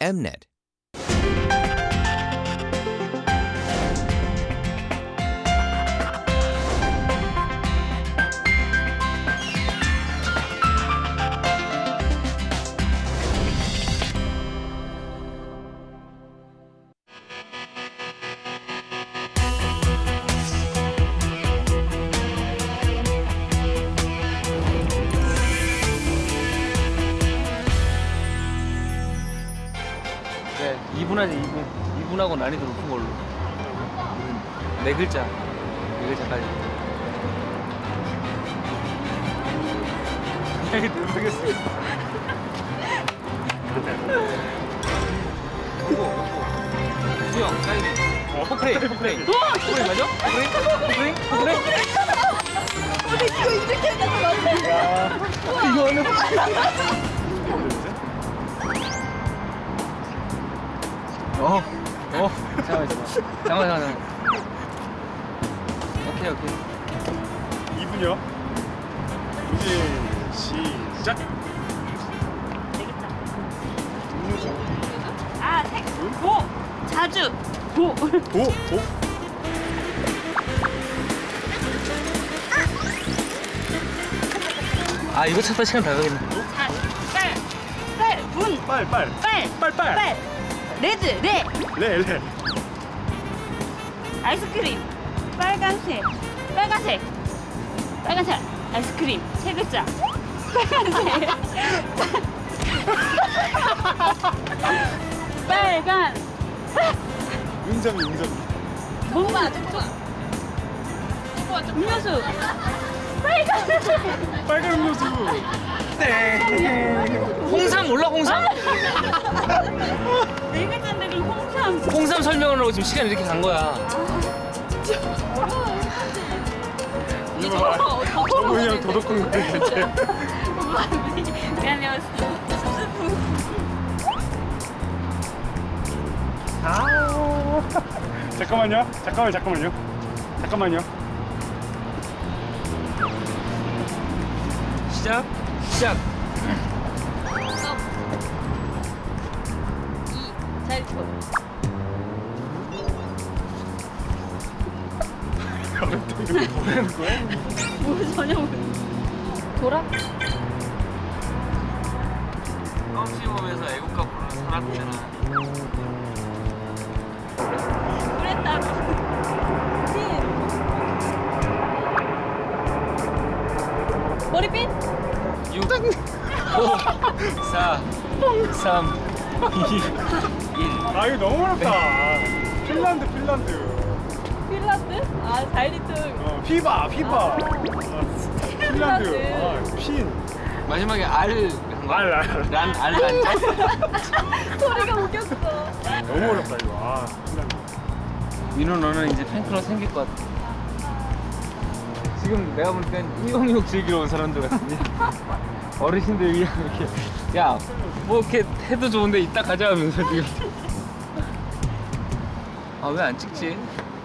Mnet. 네, 2분 하지 2분. 2분하고 난이도 높은 걸로. 네 글자. 네 글자까지. 이게 모르겠어요. 수영, 다이빙. 포크레인. 포크레인 맞아? 포크레인? 근데 이거 이렇게 해서 맞네. 이거는. 잠깐만. 오케이. 2분이요? 이제 시작! 보! 자주! 보! 보! 아, 이거 찾다 시간 다 가겠네. 빨! 레드! 레 아이스크림! 빨간색! 아이스크림! 세 글자! 빨간색! 빨간! 은점이 뭔가 음료수! 빨간 음료수! 홍삼 몰라, 홍삼? 네 글자인데 그럼 홍삼! 홍삼 설명하려고 지금 시간 이렇게 간 거야. 정근이 형 도덕군 거야. 미안해요. 잠깐만요. 시작. 잘 쳐. 뭐라는 거야? 뭐 전혀 모르. 돌아? 껌씹으면서 애국가 부르는 사람 있잖아. 그랬다. 머리핀? 6, 5, 4, 3, 2, 1. 아 이거 너무 어렵다. 핀란드. 핀란드? 아, 다이리트. 피바. 핀란드. 핀란드. 핀. 마지막에 알. 란. 소리가 웃겼어. 너무 어렵다 이거. 핀란드. 민호, 너는 이제 팬클럽 생길 것 같아. 지금 내가 보니까 이용육 즐기러 온 사람들 같은데. 어르신들 그냥 이렇게 야, 뭐 이렇게 해도 좋은데 이따 가자 하면서 지금. 아, 왜 안 찍지?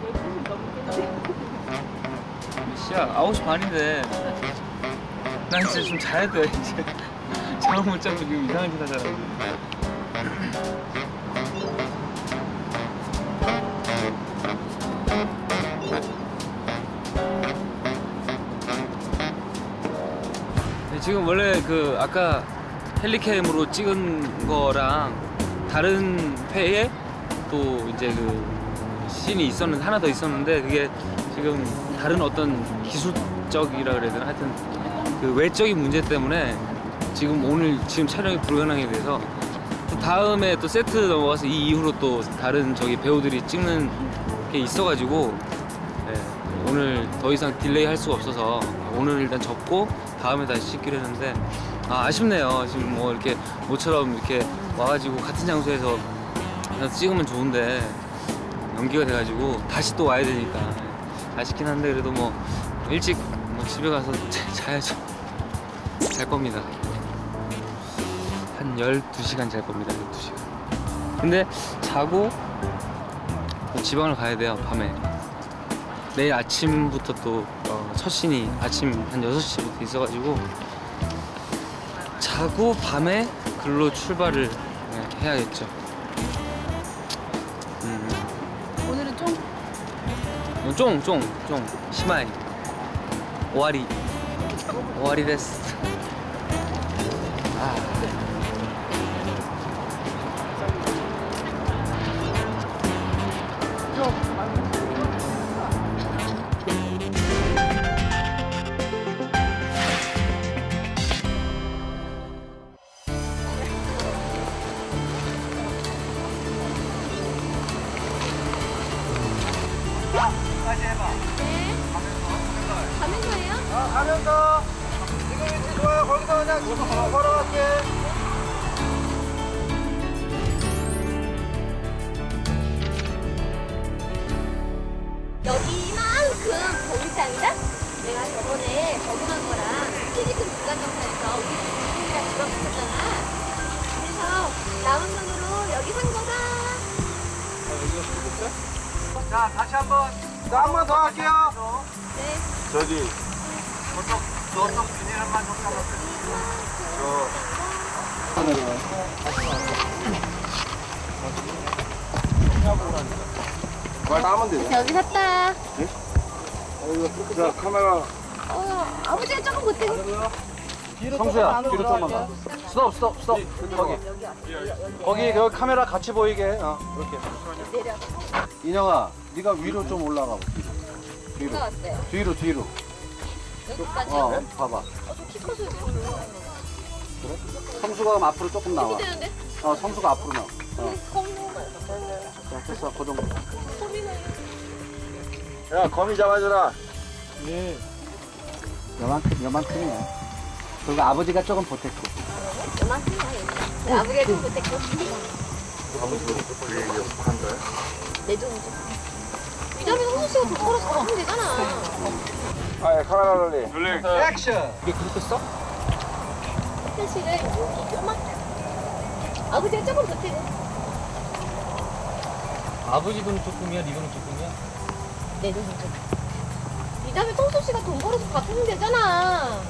몇 시야? 9시 반인데. 난 진짜 좀 자야 돼 이제. 잠을 못 자고 지금 이상한 짓 하잖아. 지금 원래 그 아까 헬리캠으로 찍은 거랑 다른 회에 또 이제 그 씬이 있었는데 하나 더 있었는데 그게 지금 다른 어떤 기술적이라 그래야 되나 하여튼 그 외적인 문제 때문에 지금 오늘 촬영이 불가능하게 돼서 또 다음에 또 세트 넘어가서 이 이후로 또 다른 저기 배우들이 찍는 게 있어가지고 네, 오늘 더 이상 딜레이 할 수가 없어서 오늘 일단 접고 다음에 다시 찍기로 했는데 아쉽네요. 지금 뭐 이렇게 모처럼 이렇게 와가지고 같은 장소에서 찍으면 좋은데 연기가 돼가지고 다시 또 와야 되니까 아쉽긴 한데 그래도 뭐 일찍 뭐 집에 가서 자야죠. 잘 겁니다. 한 12시간 잘 겁니다. 12시간. 근데 자고 지방을 가야 돼요. 밤에. 내일 아침부터 또 첫 신이 아침 한 6시부터 있어가지고 자고 밤에 글로 출발을 해야겠죠. 오늘은 좀 쫑 시마이 오와리 데스. 아. 가면서예요? 가면서 지금 위치 좋아요. 거기서 그냥 걸어갈게. 여기만큼 거울장이다? 내가 저번에 적응한 거랑 피지컬 불가정사에서 우리 부모님이랑 들어갔었잖아. 그래서 남은 돈으로 여기 산 거다. 자, 다시 한번 한 번 더 할게요. 네. 저기 저쪽 비닐만 좀 잡았어요. 말 나면 돼. 여기 샀다. 자, 카메라. 아버지가 조금 못해고. 성수야, 뒤로 좀만 가. 스톱. 거기 그 카메라 같이 보이게. 이렇게. 인영아, 네가 위로 좀 올라가. 뒤로. 올라왔어요. 뒤로. 여기까지. 봐봐. 키 커서 그래? 성수가 앞으로 조금 나와. 되는데? 성수가 앞으로 나와. 콩 자, 됐어, 그 정도. 소리나요? 야, 거미 잡아줘라. 네. 요만큼이야. 그리고 아버지가 조금 보탰고. 요만큼이야. 아버지가 좀 못했고. 내 돈이죠. 이자면 홍수씨가 돈 벌어서 가면 되잖아. 아, 카메라 rolling. 액션. 이게 그렇게 써? 사실은 여기 요만큼. 아버지가 조금 못했고. 아버지 돈 조금이야, 네 돈 조금이야? 내 돈이죠. 이자면 홍수씨가 돈 벌어서 갚으면 되잖아.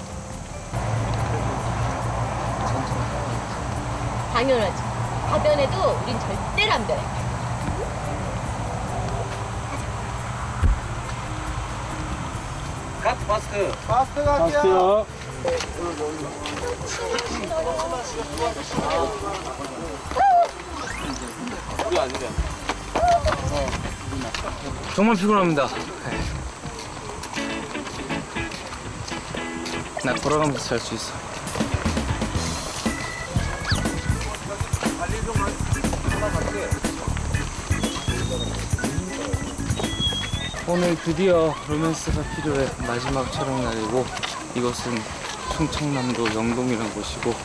당연하지. 다 변해도 우린 절대로 안 변해. 갓 파스트. 파스트 갈게요. 우리 아니래. 정말 피곤합니다. 나 걸어가면서 잘 수 있어. 오늘 드디어 로맨스가 필요해 마지막 촬영 날이고, 이것은 충청남도 영동이라는 곳이고,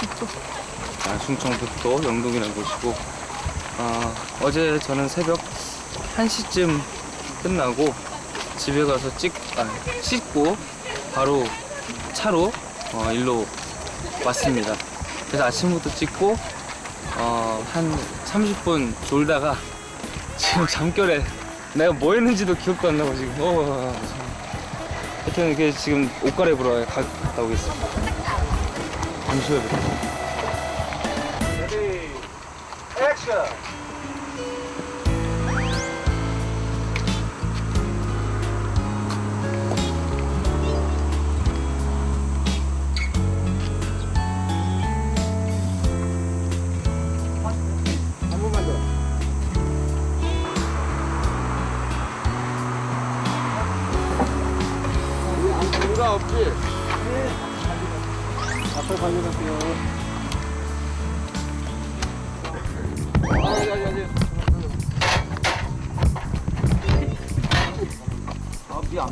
충청북도 영동이라는 곳이고, 어제 저는 새벽 1시쯤 끝나고 집에 가서 씻고 바로 차로 일로 왔습니다. 그래서 아침부터 찍고 한 30분 졸다가 지금 잠결에 내가 뭐 했는지도 기억도 안 나고 지금 하여튼 이게 지금 옷 갈아입으러 갔다 오겠습니다. 잠시 후에 뵙겠습니다. 레디. 액션. 한 번만 더. 누가 없지? 앞에 관련할게요. 미안.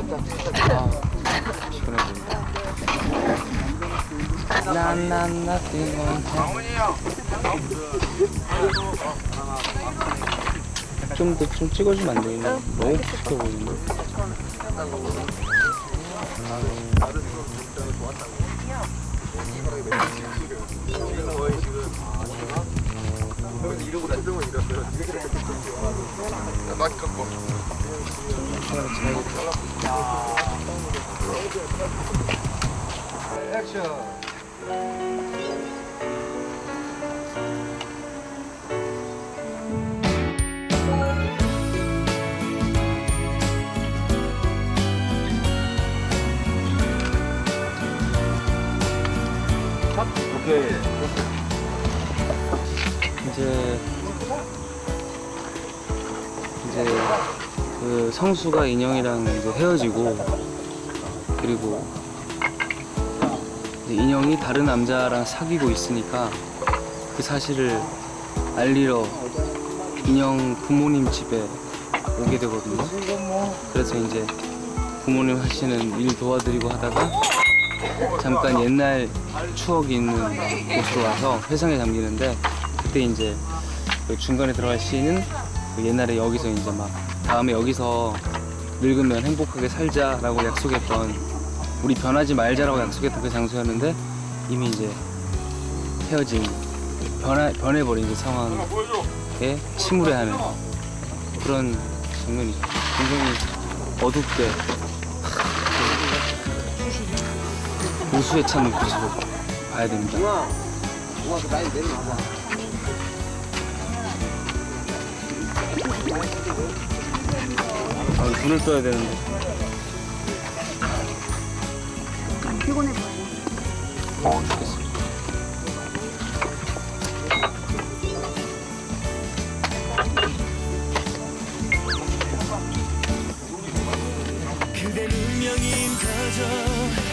난 좀 찍어주면 안 되겠나? 너무 부족해 보이는데. 액션. 이제 그 성수가 인형이랑 이제 헤어지고, 그리고 이제 인형이 다른 남자랑 사귀고 있으니까 그 사실을 알리러 인형 부모님 집에 오게 되거든요. 그래서 이제 부모님 하시는 일 도와드리고 하다가 잠깐 옛날 추억이 있는 곳으로 와서 회상에 잠기는데, 그때 이제 그 중간에 들어갈 씬은 그 옛날에 여기서 이제 막 다음에 여기서 늙으면 행복하게 살자라고 약속했던, 우리 변하지 말자라고 약속했던 그 장소였는데 이미 이제 헤어진, 변해버린 그 상황에 침울해하는 그런 장면이 굉장히 어둡게 우수에 찬 눈빛으로 봐야 됩니다. 아, 불을 떠야 되는데. 피곤해 보여. 좋겠습니다. 그댄 운명인 거죠.